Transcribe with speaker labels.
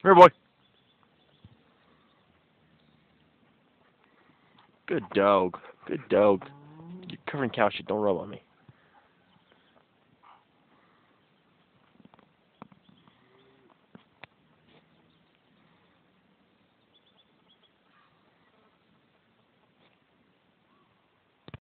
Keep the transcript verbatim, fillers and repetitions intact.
Speaker 1: Here, boy. Good dog. Good dog. You're covering cow shit. Don't rub on me.